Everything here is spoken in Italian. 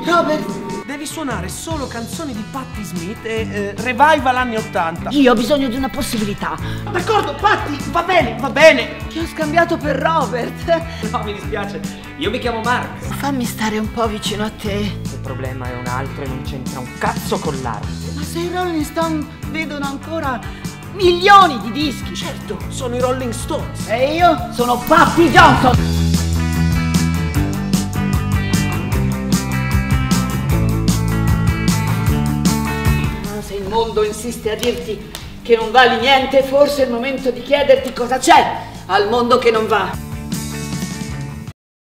Robert! Devi suonare solo canzoni di Patti Smith e revival anni 80. Io ho bisogno di una possibilità. D'accordo, Patti, va bene, va bene. Ti ho scambiato per Robert. No, mi dispiace, io mi chiamo Mark. Fammi stare un po' vicino a te. Il problema è un altro e non c'entra un cazzo con l'arte. Ma se i Rolling Stone vedono ancora milioni di dischi. Certo, sono i Rolling Stones. E io sono Patti Johnson. Se il mondo insiste a dirti che non vali niente, forse è il momento di chiederti cosa c'è al mondo che non va.